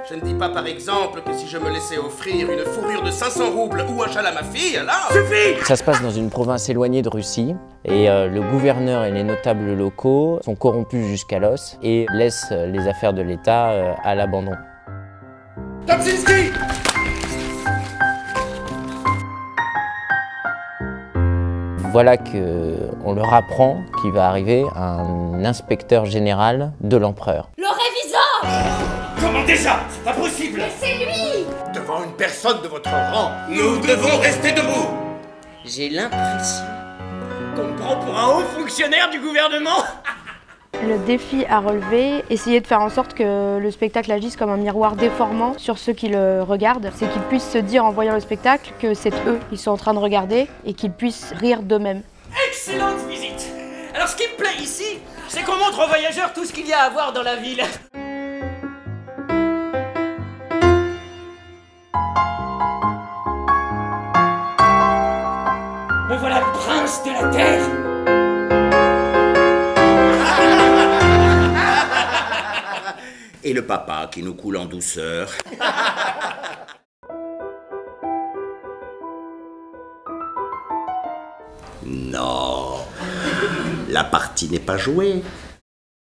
Je ne dis pas par exemple que si je me laissais offrir une fourrure de 500 roubles ou un châle à ma fille, alors... Suffit! Ça se passe dans une province éloignée de Russie et le gouverneur et les notables locaux sont corrompus jusqu'à l'os et laissent les affaires de l'État à l'abandon. Topczynski! Voilà qu'on leur apprend qu'il va arriver un inspecteur général de l'empereur. Le réviseur! Comment déjà? C'est impossible! Mais c'est lui! Devant une personne de votre rang, Nous devons rester debout! J'ai l'impression qu'on me prend pour un haut fonctionnaire du gouvernement! Le défi à relever, essayer de faire en sorte que le spectacle agisse comme un miroir déformant sur ceux qui le regardent. C'est qu'ils puissent se dire en voyant le spectacle que c'est eux qu'ils sont en train de regarder et qu'ils puissent rire d'eux-mêmes. Excellente visite! Alors ce qui me plaît ici, c'est qu'on montre aux voyageurs tout ce qu'il y a à voir dans la ville. Me voilà prince de la terre! et le papa qui nous coule en douceur. Non, la partie n'est pas jouée.